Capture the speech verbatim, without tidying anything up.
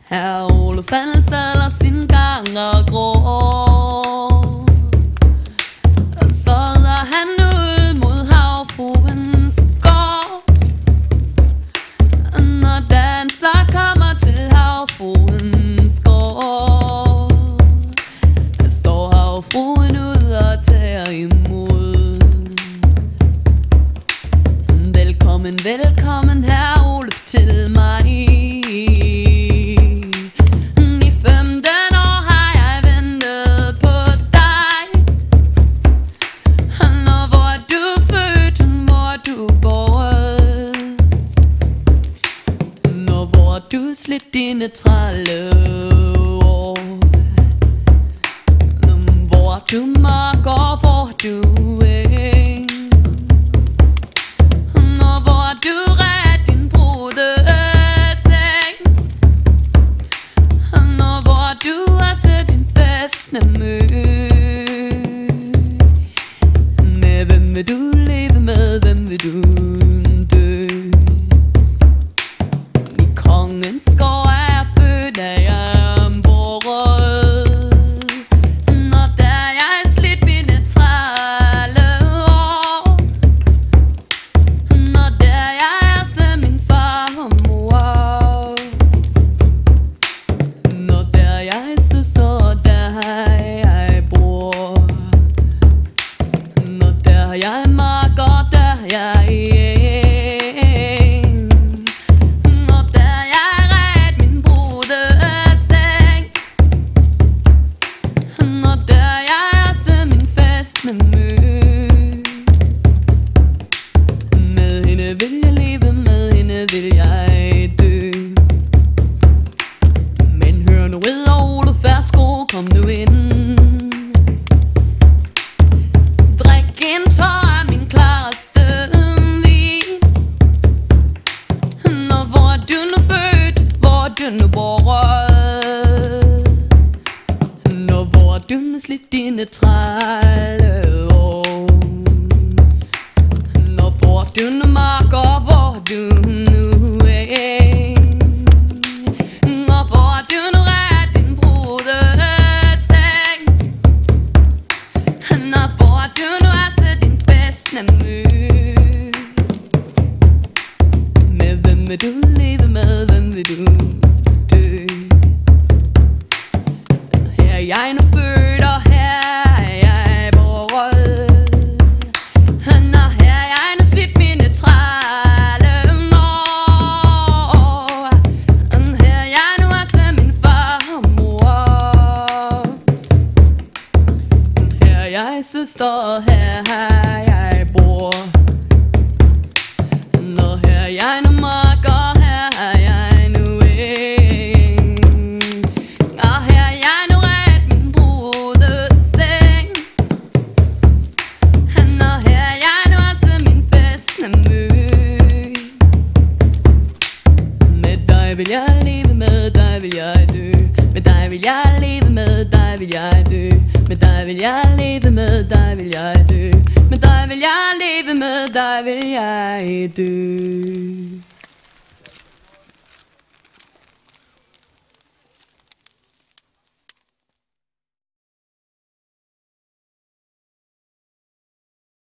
Herr Oluf, han sadler sin gang og grå. Så er han ud mod havfruens gård. Når dagen så kommer til havfruens gård, står havfruen ud og tager imod. Velkommen, velkommen, herr Oluf, til mig. I femten år har jeg ventet på dig. Når hvor er du født, hvor er du båret? Når hvor er du slidt dine trælle år? Hvor er du mørk, og hvor er du eng? Når hvor er du ret din brudte seng? Når hvor er du også din festne mø? Med hvem vil du leve, med hvem vil du dø? I kongens gård er jeg født, er jeg båret. Når der jeg slidt mine trælle år, når der jeg er som min far og mor, når der jeg søster og der jeg bror, når der jeg mark og der jeg eng, når der jeg ret min brudte seng, når der jeg er som min festne mø. Med hende vil jeg leve, med hende vil jeg dø. Men hør nu ridder Oluf, værsgo, kom nu ind. Drik en tår af min klareste vin. Når hvor er du nu født, hvor er du nu båret? Når hvor er du nu slidt dine trælle år? Når hvor er du nu mark, og hvor er du nu eng? Når hvor er du nu ret din brudte seng? Når hvor er du nu altså din festne mø? Med hvem vil du leve, med hvem vil du dø? Her er jeg nu født, og her er jeg båret. Når her er jeg nu slidt mine trælle år. Her er jeg nu altså min far og mor. Her er jeg søster, og her er jeg bror. Når her er jeg nu mark, og her er jeg nu eng. Og her er jeg nu ret min brudte seng. Når her er jeg nu også min festne mø. Med dig vil jeg leve, med dig vil jeg dø. Med dig vil jeg leve, med dig vil jeg dø. Med dig vil jeg leve, med dig vil jeg dø. Med dig vil jeg leve, med dig vil jeg dø.